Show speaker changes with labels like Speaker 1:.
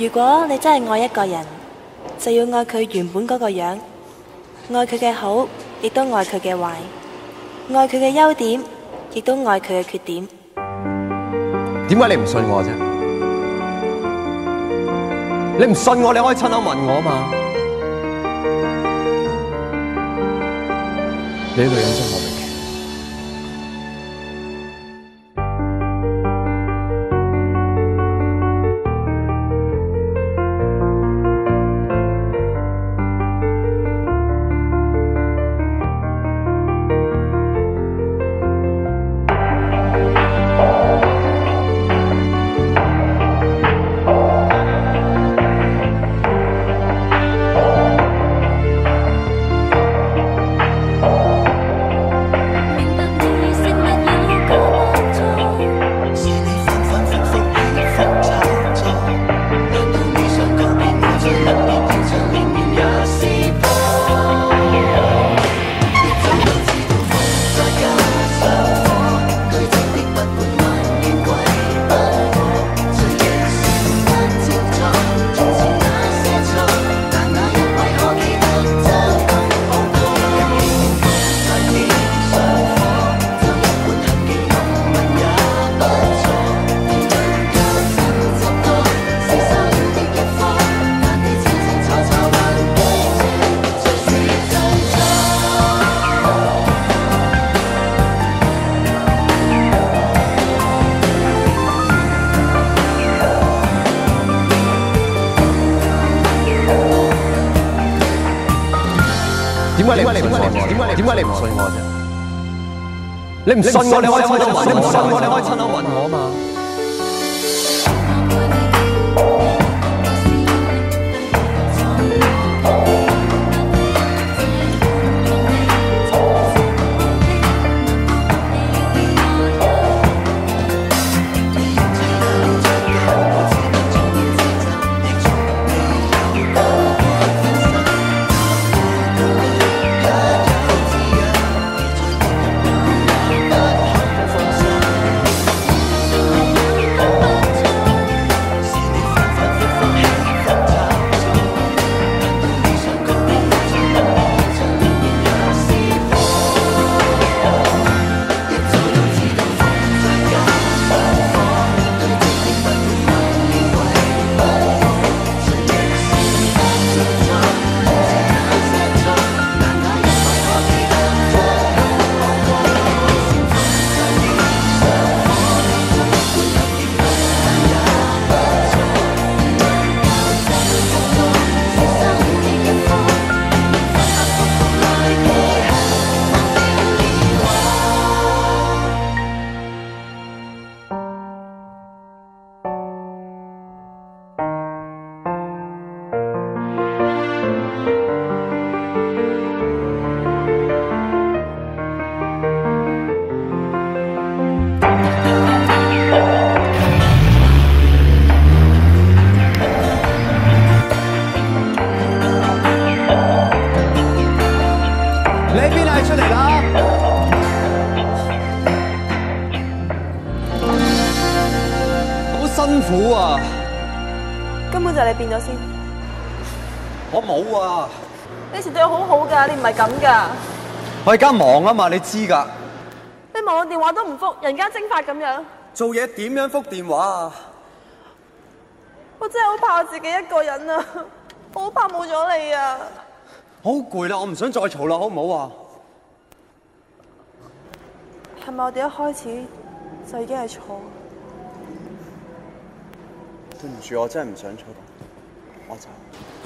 Speaker 1: 如果你真係愛一個人，就要愛佢原本嗰個樣，愛佢嘅好，亦都愛佢嘅壞，愛佢嘅優點，亦都愛佢嘅缺點。
Speaker 2: 點解你唔信我啫？你唔信我，你可以親口問我嘛。你呢個人真係莫名其妙。點解你唔信我啫？你唔信我，你可以親口問我。你唔信我，你可以親口問我嘛。辛苦啊！
Speaker 1: 根本就係你變咗先。
Speaker 2: 我冇啊！
Speaker 1: 你以前對我好好㗎，你唔係咁㗎。
Speaker 2: 我而家忙啊嘛，你知㗎。
Speaker 1: 你忙我電話都唔覆，人間蒸發咁樣。
Speaker 2: 做嘢點樣覆電話啊？
Speaker 1: 我真係好怕我自己一個人啊！我好怕冇咗你啊！
Speaker 2: 我好攰啦，我唔想再嘈啦，好唔好啊？
Speaker 1: 係咪我哋一開始就已經係錯？
Speaker 2: 對唔住，我真係唔想嘈，我走。